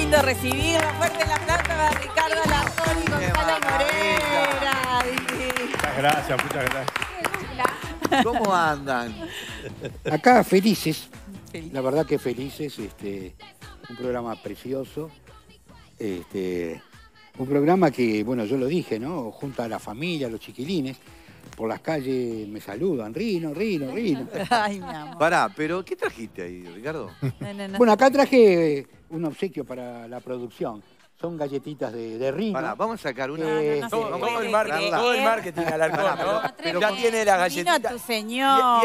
lindo recibirlo. Fuerte el aplauso para Ricardo Alarcón y Gonzalo Morera. Muchas gracias, muchas gracias. ¿Cómo andan? Acá felices, Feliz. la verdad que felices, un programa precioso, un programa que, bueno, yo lo dije, ¿no? Junta a la familia, a los chiquilines, por las calles me saludan, Rino, Rino, Rino. Ay, mi amor. Pará, pero ¿qué trajiste ahí, Ricardo? No. Bueno, acá traje un obsequio para la producción. Son galletitas de Rino. Pará, vamos a sacar una. No Todo, se todo puede el marketing, creer. todo el marketing Alarcón, ¿no? pero ya con- tiene la Vino galletita. tu señora.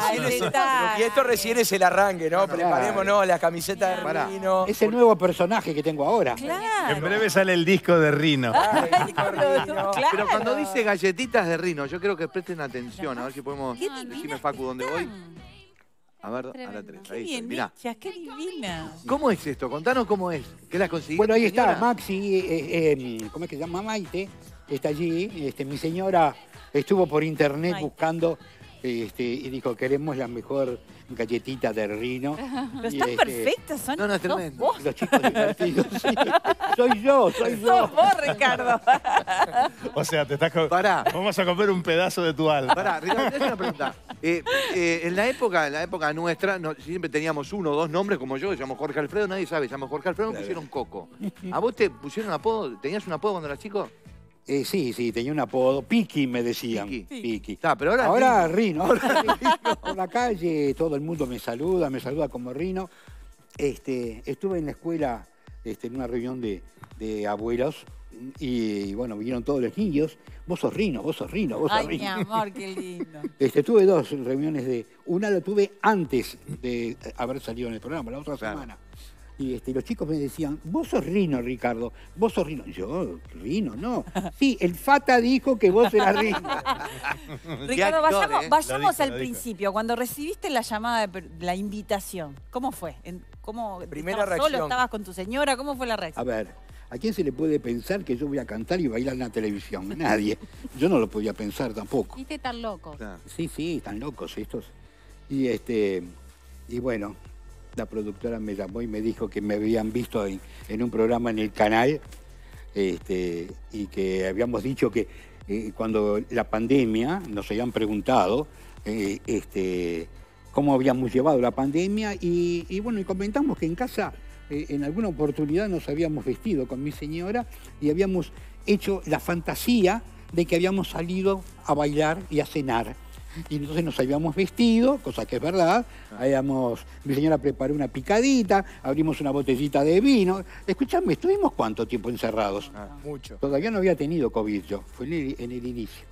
Y esto recién es el arranque, ¿no? Preparémonos la camiseta de Pará. Rino. Es el nuevo personaje que tengo ahora. Claro. En breve sale el disco de Rino. Claro. Pero cuando dice galletitas de Rino, yo creo que presten atención. A ver si podemos. Qué Decime, divinas Facu, ¿dónde voy? están. A ver, a la 3. Qué Ahí está, bien mirá. hechas, qué divina. ¿Cómo es esto? Contanos cómo es. ¿Qué las conseguiste? Bueno, ahí está, señora? Maxi, ¿cómo es que se llama? Maite, está allí. Mi señora estuvo por internet Maite. buscando y dijo, queremos la mejor galletita de Rino. Pero Y, están perfectas, son No, no, es sos tremendo. vos. Los chicos divertidos, sí. Soy yo. Sos vos, Ricardo. O sea, te estás Pará. Vamos a comer un pedazo de tu alma. Pará, Ricardo, te hago una pregunta. En la época nuestra, siempre teníamos uno o dos nombres, como yo, que se llamo Jorge Alfredo, nadie sabe, se llama Jorge Alfredo, me pusieron Coco. ¿A vos te pusieron apodo? ¿Tenías un apodo cuando eras chico? Sí, tenía un apodo. Piki me decían. Piki. Piki. Está, pero Ahora Rino. Por la calle todo el mundo me saluda como Rino. Estuve en la escuela en una reunión de abuelos y bueno, vinieron todos los niños. Vos sos Rino, vos sos Rino, vos sos Ay, mi Rino. amor, qué lindo. Tuve dos reuniones una la tuve antes de haber salido en el programa, la otra Claro. semana. Y los chicos me decían, vos sos Rino, Ricardo, vos sos Rino. Yo, Rino, no. Sí, el Fata dijo que vos eras Rino. Ricardo, actor, vayamos Lo al dijo. principio. Cuando recibiste la llamada, la invitación, ¿cómo fue? ¿Cómo, Primera estabas reacción. solo? ¿Estabas con tu señora? ¿Cómo fue la A reacción? ver, ¿a quién se le puede pensar que yo voy a cantar y bailar en la televisión? Nadie. Yo no lo podía pensar tampoco. ¿Viste tan loco? Claro. Sí, están locos estos. Y bueno, la productora me llamó y me dijo que me habían visto en un programa en el canal y que habíamos dicho que cuando la pandemia nos habían preguntado cómo habíamos llevado la pandemia y bueno, y comentamos que en casa en alguna oportunidad nos habíamos vestido con mi señora y habíamos hecho la fantasía de que habíamos salido a bailar y a cenar. Y entonces nos habíamos vestido, cosa que es verdad, mi señora preparó una picadita, abrimos una botellita de vino. Escuchame, ¿estuvimos cuánto tiempo encerrados? Mucho. Todavía no había tenido COVID yo, fue en el inicio.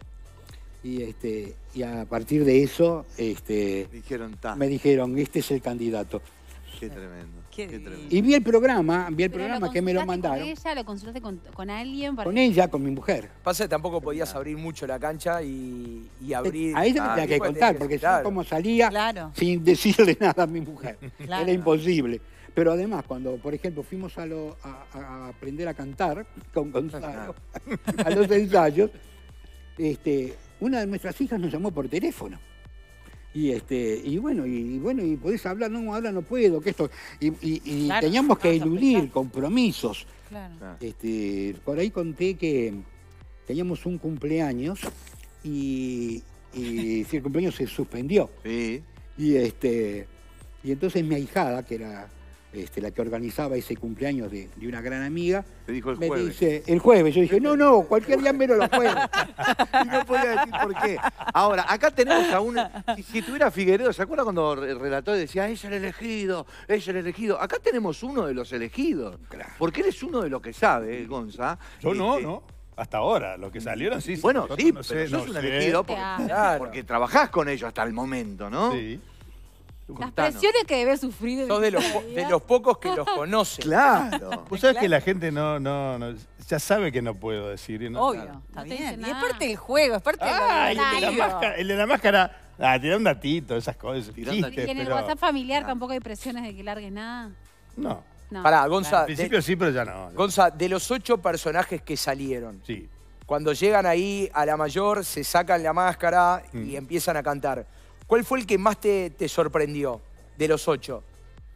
Y a partir de eso Dijeron, ta. me dijeron, este es el candidato. Qué tremendo. Qué Qué divino. tremendo. Y vi el programa Pero que me lo consultaste mandaron, ¿Con ella? ¿Lo consultaste con alguien? Para con ella, con mi mujer. Pasa que tampoco podías abrir mucho la cancha y abrir. A ella me tenía que pues, contar, porque si no, claro. ¿cómo salía Claro. sin decirle nada a mi mujer? Claro. Era imposible. Pero además, cuando, por ejemplo, fuimos a aprender a cantar con Gonzalo, a los ensayos, una de nuestras hijas nos llamó por teléfono. Y bueno, y podés hablar, no, ahora no puedo, que esto. Y Claro, teníamos que vamos a eludir explicar. compromisos. Claro. Claro. Por ahí conté que teníamos un cumpleaños y si el cumpleaños se suspendió. Sí. Y entonces mi ahijada, que era la que organizaba ese cumpleaños de una gran amiga, Te dijo el me jueves. dice, el jueves, yo dije, no, cualquier día menos los jueves. Y no podía decir por qué. Ahora, acá tenemos a una. Si tuviera Figueredo, ¿se acuerda cuando relató y decía, es el elegido, es el elegido? Acá tenemos uno de los elegidos. Claro. Porque él es uno de los que sabe, Gonza. Yo no, Este, ¿no? Hasta ahora, los que salieron, sí. Bueno, nosotros sí, no pero sé, sos no un sé. elegido porque, Claro. porque trabajás con ellos hasta el momento, ¿no? Sí. Las Contanos. presiones que debe sufrir. Sos de los pocos que los conocen. Claro. Vos sabés que la gente no, ya sabe que no puedo decir. ¿no? Obvio, Claro. está No te bien. dice Y es nada. parte del juego, es parte Ah, del el de la divertido. máscara, el de la máscara. Tira un datito, esas cosas. Tirá un Chistes, Y en el pero... WhatsApp familiar tampoco hay presiones de que largues nada. No. No. Pará, Gonza, Al principio sí, pero ya no. Gonza, de los 8 personajes que salieron, Sí. cuando llegan ahí a la mayor, se sacan la máscara y empiezan a cantar. ¿Cuál fue el que más te sorprendió de los 8?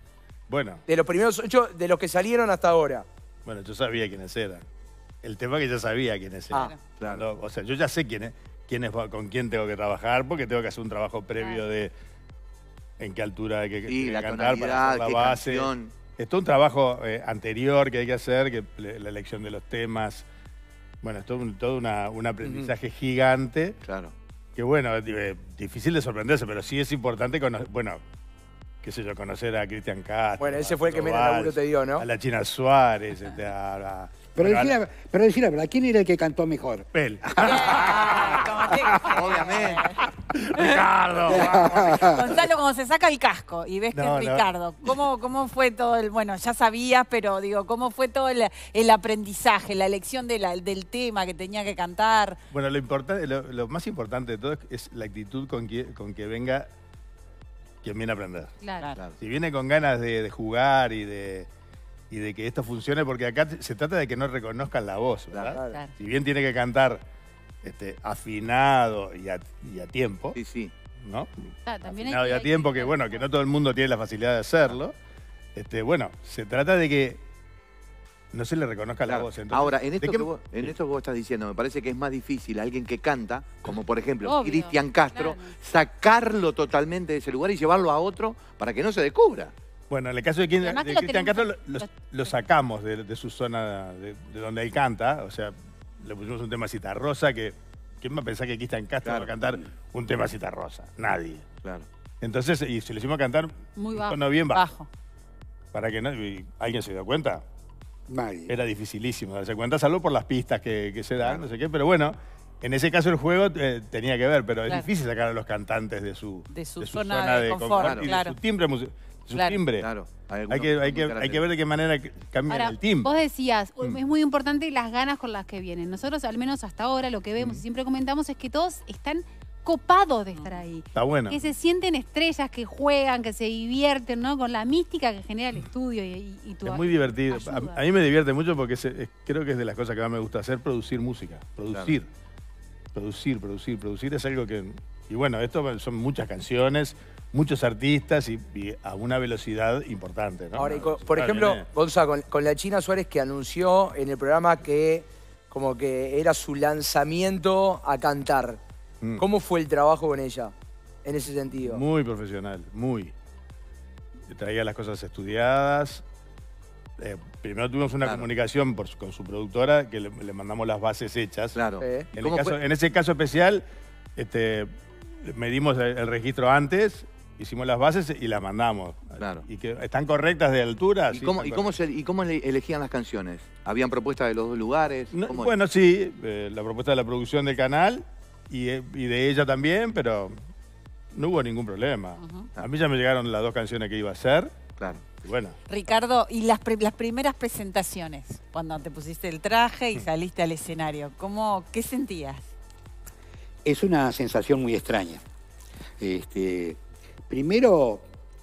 Bueno, De los primeros 8, de los que salieron hasta ahora. bueno, yo sabía quiénes eran. El tema es que yo sabía quiénes eran. Ah, claro. O sea, yo ya sé con quién tengo que trabajar, porque tengo que hacer un trabajo previo de en qué altura hay que Sí, la cantar para tonalidad, hacer la qué base. canción. Es todo un trabajo anterior que hay que hacer, que la elección de los temas. Bueno, es todo un aprendizaje gigante. Claro. Que bueno, difícil de sorprenderse, pero sí es importante qué sé yo, conocer a Cristian Castro. Bueno, ese fue el que menos Valls, laburo te dio, ¿no? A la China Suárez, Pero bueno, decir la verdad, ¿quién era el que cantó mejor? Él. Obviamente. Ricardo. Gonzalo, cuando se saca el casco y ves que No, es no. Ricardo, ¿cómo fue todo el, bueno, ya sabías, pero digo, ¿cómo fue todo el aprendizaje, la elección del tema que tenía que cantar? Bueno, lo más importante de todo es la actitud con que venga quien viene a aprender. Claro. Claro. Si viene con ganas de jugar y de que esto funcione, porque acá se trata de que no reconozcan la voz, ¿verdad? Claro. Claro. Si bien tiene que cantar afinado y a tiempo, Sí, sí. ¿no? Claro, también Afinado y a tiempo, que bueno, que no todo el mundo tiene la facilidad de hacerlo. Bueno, se trata de que no se le reconozca la Claro. voz. Entonces, Ahora, en ¿de esto, qué- en esto que vos estás diciendo, me parece que es más difícil a alguien que canta, como por ejemplo Obvio, Cristian Castro, claro. sacarlo totalmente de ese lugar y llevarlo a otro para que no se descubra. Bueno, en el caso de Además que lo Cristian tenemos- Castro, lo sacamos de su zona, de donde él canta. O sea, le pusimos un tema Citarrosa, que ¿quién va a pensar que Cristian Castro Claro. va a cantar un tema Citarrosa? Nadie. Claro. Entonces, y se lo hicimos cantar Muy un bajo. tono bien bajo. Bajo. Para que alguien se dio cuenta. Nadie. Era dificilísimo darse cuenta, salvo por las pistas que se dan, Claro. no sé qué. Pero bueno, en ese caso el juego tenía que ver, pero Claro. es difícil sacar a los cantantes de su zona de confort, y claro. de su timbre. De su Claro. timbre. Claro. Hay que ver de qué manera cambian Ahora, el timbre. vos decías, es muy importante las ganas con las que vienen. Nosotros, al menos hasta ahora, lo que vemos y siempre comentamos es que todos están copados de estar ahí. Está bueno. Que se sienten estrellas, que juegan, que se divierten, ¿no? Con la mística que genera el estudio y tu Es muy divertido. ayuda. A mí me divierte mucho porque creo que es de las cosas que más me gusta hacer, producir música. Producir. Producir es algo que... Y bueno, esto son muchas canciones, muchos artistas y a una velocidad importante, ¿no? Ahora, por Claro, ejemplo, viene- Gonzalo, con la China Suárez que anunció en el programa que como que era su lanzamiento a cantar. Mm. ¿Cómo fue el trabajo con ella en ese sentido? Muy profesional, muy. Traía las cosas estudiadas. Primero tuvimos una Claro. comunicación con su productora, que le mandamos las bases hechas. Claro. Sí. ¿Cómo fue? En ese caso especial, medimos el registro antes, hicimos las bases y las mandamos. Claro. Y que están correctas de altura. ¿Y sí, cómo, están y cómo elegían las canciones? ¿Habían propuestas de los dos lugares? No, ¿Cómo- bueno, sí, la propuesta de la producción del canal y de ella también, pero no hubo ningún problema. A mí ya me llegaron las dos canciones que iba a hacer. Claro. Y bueno, Ricardo, y las primeras presentaciones, cuando te pusiste el traje y saliste al escenario, ¿qué sentías? Es una sensación muy extraña. Primero,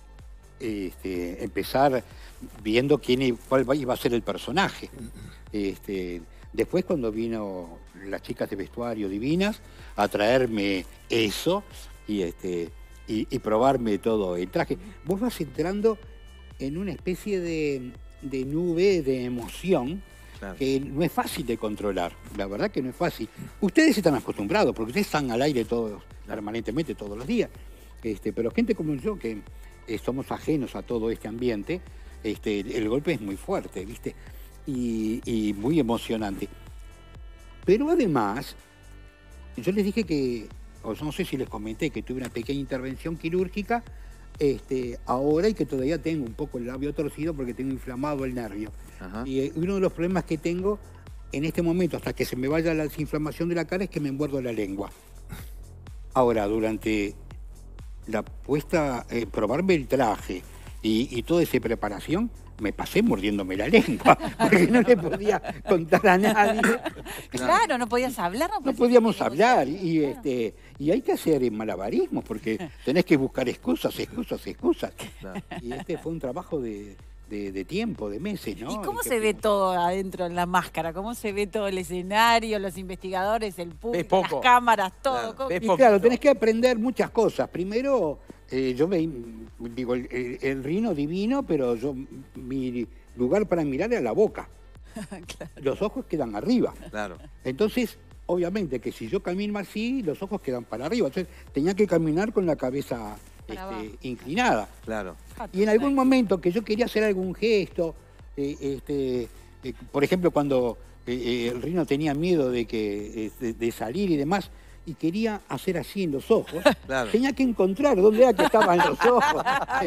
empezar viendo cuál iba a ser el personaje. Después, cuando vino las chicas de vestuario divinas a traerme eso y probarme todo el traje, vos vas entrando en una especie de nube de emoción Claro. que no es fácil de controlar. La verdad que no es fácil. Ustedes están acostumbrados, porque ustedes están al aire permanentemente todos los días. Pero gente como yo, que somos ajenos a todo este ambiente, el golpe es muy fuerte, ¿viste? Y muy emocionante. Pero además, yo les dije que, o no sé si les comenté, que tuve una pequeña intervención quirúrgica ahora y que todavía tengo un poco el labio torcido porque tengo inflamado el nervio. Ajá. Y uno de los problemas que tengo en este momento, hasta que se me vaya la desinflamación de la cara, es que me muerdo la lengua. Ahora, durante la puesta, probarme el traje y toda esa preparación, me pasé mordiéndome la lengua, porque no le podía contar a nadie. Claro, no podías hablar. No podíamos hablar y hay que hacer malabarismos porque tenés que buscar excusas. Claro. Y fue un trabajo de tiempo, de meses, ¿no? ¿Y cómo que se ve fuimos- todo adentro en la máscara? ¿Cómo se ve todo el escenario, los investigadores, el Ves público, poco. las cámaras, todo? Claro. ¿Cómo- Ves Y poquito. claro, tenés que aprender muchas cosas. Primero, Yo digo, el Rino divino, pero mi lugar para mirar era la boca. Claro. Los ojos quedan arriba. Claro. Entonces, obviamente que si yo camino así, los ojos quedan para arriba. Entonces, tenía que caminar con la cabeza Para abajo. Claro. inclinada. Ah, Y en algún momento que yo quería hacer algún gesto, por ejemplo, cuando el Rino tenía miedo de salir y demás, y quería hacer así en los ojos, Claro. tenía que encontrar dónde era que estaban los ojos.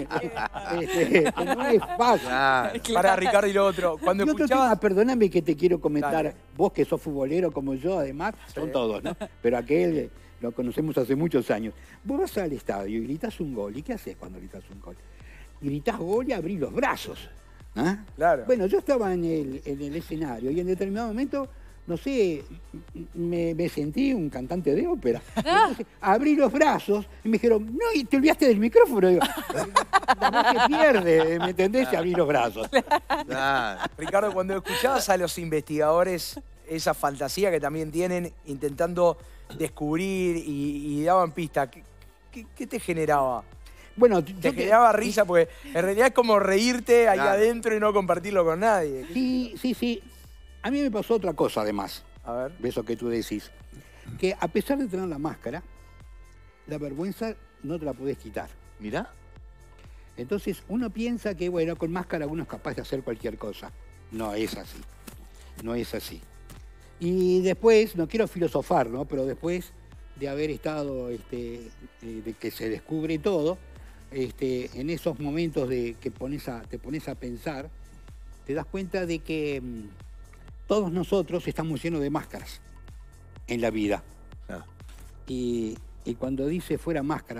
Que no es fácil. Claro. Para Ricardo y lo otro. Cuando Y otro escuchabas... tema, perdóname que te quiero comentar, Dale. vos que sos futbolero como yo, además, son todos, ¿no? Pero aquel lo conocemos hace muchos años. Vos vas al estadio y gritás un gol. ¿Y qué haces cuando gritás un gol? Gritás gol y abrís los brazos. ¿Ah? Claro. Bueno, yo estaba en el escenario y en determinado momento, no sé, me sentí un cantante de ópera. Entonces, abrí los brazos y me dijeron, no, y te olvidaste del micrófono. Digo, la voz se pierde, ¿me entendés? Y abrí los brazos. Claro. Ricardo, cuando escuchabas a los investigadores esa fantasía que también tienen intentando descubrir y daban pistas, ¿qué te generaba? Bueno, ¿Te generaba risa? Porque en realidad es como reírte ahí Claro. adentro y no compartirlo con nadie. Sí. A mí me pasó otra cosa además, A ver. de eso que tú decís. Que a pesar de tener la máscara, la vergüenza no te la podés quitar. Mirá. Entonces uno piensa que, bueno, con máscara uno es capaz de hacer cualquier cosa. No es así. No es así. Y después, no quiero filosofar, ¿no? Pero después de haber estado, de que se descubre todo, en esos momentos de que te pones a pensar, te das cuenta de que todos nosotros estamos llenos de máscaras en la vida. Claro. Y cuando dice fuera máscara,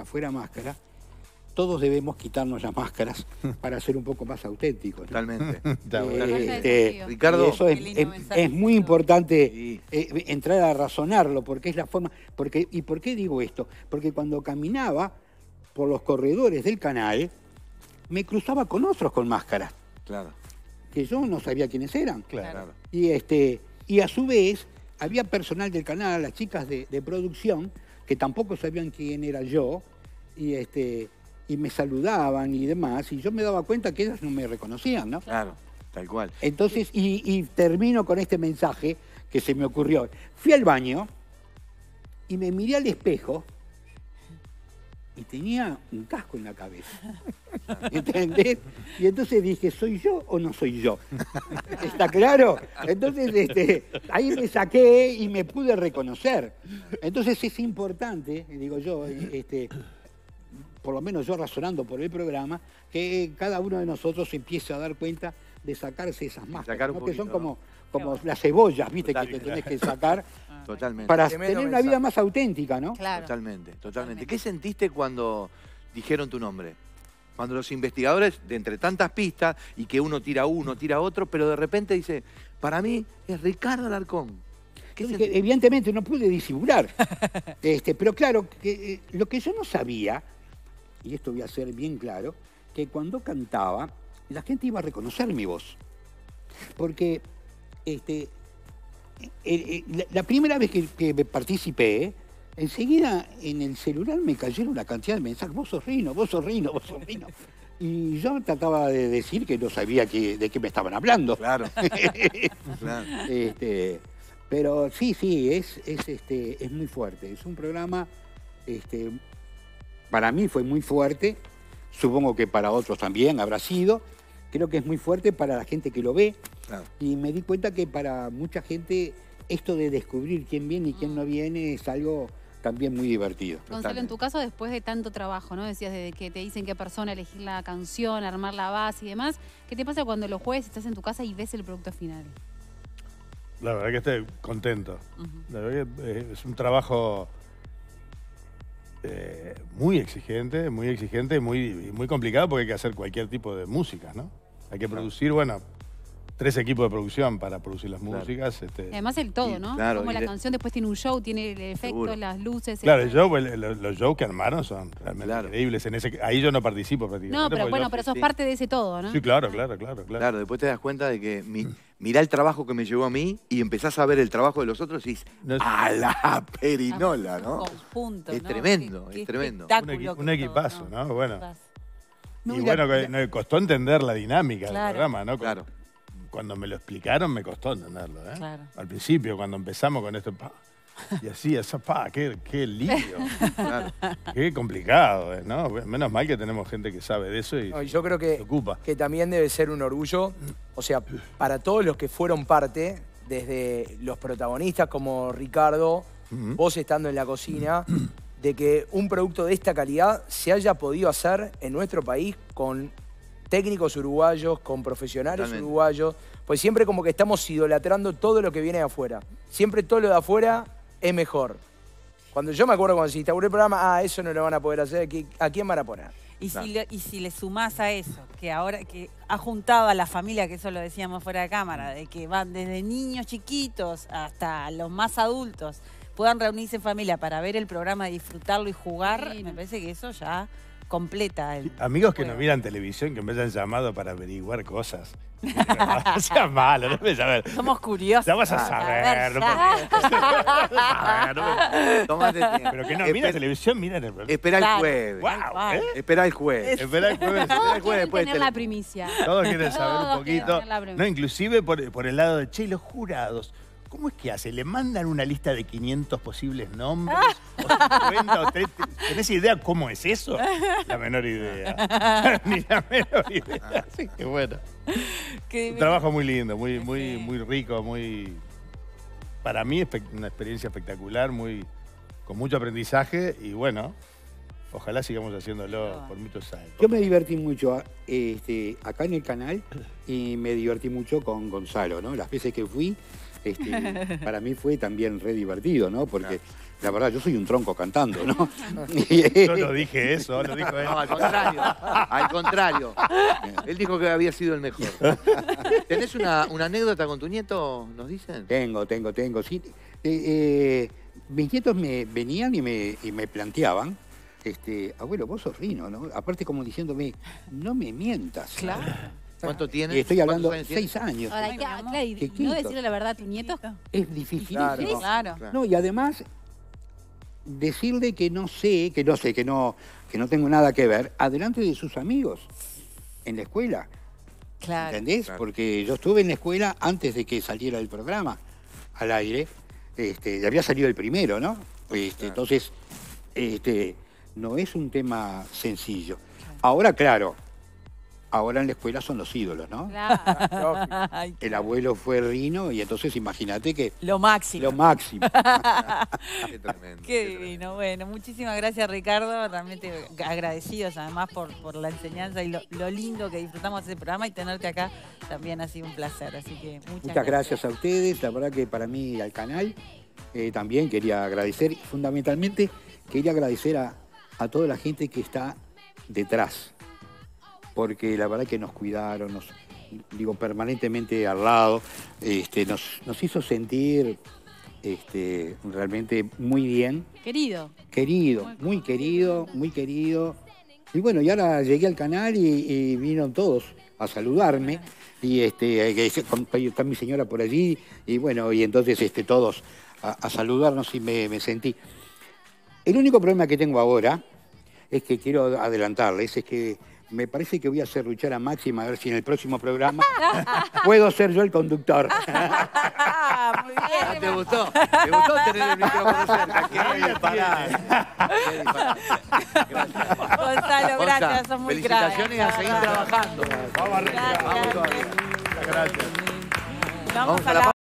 todos debemos quitarnos las máscaras para ser un poco más auténticos, ¿no? Totalmente. Está bueno. Ricardo. Y eso Qué lindo mensaje. es muy importante Sí. entrar a razonarlo, porque es la forma... ¿Y por qué digo esto? Porque cuando caminaba por los corredores del canal, me cruzaba con otros con máscaras, Claro. que yo no sabía quiénes eran. Claro. Y a su vez, había personal del canal, las chicas de producción, que tampoco sabían quién era yo, y me saludaban y demás, y yo me daba cuenta que ellas no me reconocían, ¿no? Claro. Tal cual. Entonces, y termino con este mensaje que se me ocurrió. Fui al baño y me miré al espejo y tenía un casco en la cabeza. ¿Entendés? Y entonces dije, ¿soy yo o no soy yo? ¿Está claro? Entonces, ahí me saqué y me pude reconocer. Entonces es importante, digo yo, por lo menos yo razonando por el programa, que cada uno de nosotros empiece a dar cuenta de sacarse esas máscaras, Sacar un ¿no? Que son poquito, como las cebollas, ¿viste? Que te Totalmente. tenés que sacar Totalmente. para Tremendo tener una mensaje. vida más auténtica, ¿no? Claro. Totalmente. ¿Qué sentiste cuando dijeron tu nombre? Cuando los investigadores, de entre tantas pistas, y que uno tira otro, pero de repente dice, para mí es Ricardo Alarcón. ¿Qué Yo sentiste? dije, evidentemente no pude disimular. Pero claro, que, lo que yo no sabía, y esto voy a ser bien claro, que cuando cantaba, la gente iba a reconocer mi voz. Porque la primera vez que participé, enseguida en el celular me cayeron una cantidad de mensajes, vos sos Rino, vos sos Rino, vos sos Rino. Y yo trataba de decir que no sabía de qué me estaban hablando. Claro. Claro. Pero sí, es muy fuerte. Es un programa, para mí fue muy fuerte, supongo que para otros también habrá sido. Creo que es muy fuerte para la gente que lo ve. Claro. Y me di cuenta que para mucha gente esto de descubrir quién viene y quién no viene es algo también muy divertido. Gonzalo, en tu caso, después de tanto trabajo, ¿no? Decías desde que te dicen qué persona elegir la canción, armar la base y demás. ¿Qué te pasa cuando los jueves estás en tu casa y ves el producto final? La verdad que estoy contento. La verdad que es un trabajo muy exigente, muy complicado porque hay que hacer cualquier tipo de música, ¿no? Hay que producir, 3 equipos de producción para producir las Claro. músicas. Además el todo, Y, ¿no? claro, Como y la de- canción después tiene un show, tiene el efecto, Seguro. las luces. Claro, los shows que armaron son realmente Claro. increíbles. Ahí yo no participo prácticamente. No, pero porque bueno, yo- pero sos sí. parte de ese todo, ¿no? Sí, claro. Claro, después te das cuenta de que mirá el trabajo que me llevó a mí y empezás a ver el trabajo de los otros y dices, No es- ¡a la perinola!, ¿no? Conjunto, Es ¿no? tremendo, Qué es tremendo. espectáculo Un que equipazo, todo, ¿no? Bueno. No, Y mira, bueno, me costó entender la dinámica Claro. del programa, ¿no? Claro. Cuando me lo explicaron me costó entenderlo, ¿eh? Claro. Al principio, cuando empezamos con esto, pa, y así, esa pa, qué lío, Claro. qué complicado, ¿no? Menos mal que tenemos gente que sabe de eso y No, y yo creo se ocupa. que también debe ser un orgullo, o sea, para todos los que fueron parte, desde los protagonistas como Ricardo, Ujú. vos estando en la cocina, de que un producto de esta calidad se haya podido hacer en nuestro país con técnicos uruguayos, con profesionales Totalmente. uruguayos, pues siempre como que estamos idolatrando todo lo que viene de afuera. Siempre todo lo de afuera es mejor. Cuando yo me acuerdo cuando se instauró el programa, eso no lo van a poder hacer, ¿a quién van a poner? Y Claro. y si le sumás a eso, que ahora que ha juntado a la familia, que eso lo decíamos fuera de cámara, de que van desde niños chiquitos hasta los más adultos, puedan reunirse en familia para ver el programa, disfrutarlo y jugar, Sí, me no. parece que eso ya completa el... Amigos que no juego. miran televisión, que me hayan llamado para averiguar cosas. No sea malo, no me saber. Somos curiosos. Ya vas a saber. No ya. saber, no. Tomate tiempo. Pero que no mira televisión, miran el programa. Esperá el Claro. jueves. Wow, cual. ¿eh? Esperá el jueves. Esperá el jueves. Esperá el jueves Quieren después de tener la tele. primicia. Todos quieren saber un Todos quieren poquito. tener la primicia. No, inclusive por el lado de, che, los jurados. ¿Cómo es que hace? ¿Le mandan una lista de 500 posibles nombres? ¿O 50 o 30? ¿Tenés idea cómo es eso? La menor idea. Ni la menor idea. Así que bueno. Qué Un trabajo muy lindo, muy Sí. rico, muy. Para mí, una experiencia espectacular, con mucho aprendizaje y bueno, ojalá sigamos haciéndolo por muchos años. Yo me divertí mucho acá en el canal y me divertí mucho con Gonzalo, ¿no? Las veces que fui, para mí fue también re divertido, ¿no? Porque la verdad, yo soy un tronco cantando, ¿no? Yo no dije eso, lo dijo él. No, al contrario. Al contrario. Él dijo que había sido el mejor. ¿Tenés una anécdota con tu nieto, nos dicen? Tengo, sí. Mis nietos me venían y me planteaban, abuelo, vos sos Rino, ¿no? Aparte como diciéndome, no me mientas. Claro. ¿Cuánto tienes? Y estoy hablando ¿Cuántos años 6 años. Ahora, Ay, mi amor. claro, y Chiquito. no decirle la verdad a tu nieto. Es dificilísimo. Claro. Sí, claro. No, y además, decirle que no tengo nada que ver, adelante de sus amigos, en la escuela. Claro. ¿Entendés? Claro. Porque yo estuve en la escuela antes de que saliera el programa al aire. Ya había salido el primero, ¿no? Entonces, no es un tema sencillo. Ahora, claro, ahora en la escuela son los ídolos, ¿no? Claro. Ay, El abuelo fue Rino y entonces imagínate que lo máximo. lo máximo. Qué tremendo. Qué divino. Bueno, muchísimas gracias, Ricardo. Realmente agradecidos además por la enseñanza y lo lindo que disfrutamos de ese programa y tenerte acá también ha sido un placer. Así que Muchas gracias a ustedes. La verdad que para mí, al canal, también quería agradecer. Y fundamentalmente, quería agradecer a toda la gente que está detrás. Porque la verdad que nos cuidaron, permanentemente al lado. Nos hizo sentir realmente muy bien. Querido. Querido, muy querido, muy querido. Y bueno, y ahora llegué al canal y vinieron todos a saludarme. Y está mi señora por allí. Y bueno, y entonces todos a saludarnos y me sentí. El único problema que tengo ahora es que quiero adelantarles, es que me parece que voy a hacer luchar a Máxima a ver si en el próximo programa puedo ser yo el conductor. Ah, muy Ah, bien. ¿Te gustó? ¿Te gustó tener el micrófono cerca? Qué disparate. Qué disparate. Gracias. Gonzalo, gracias, sos muy crack. Felicitaciones y a seguir trabajando. Vamos arriba. Gracias. Vamos todavía. Gracias. Vamos a la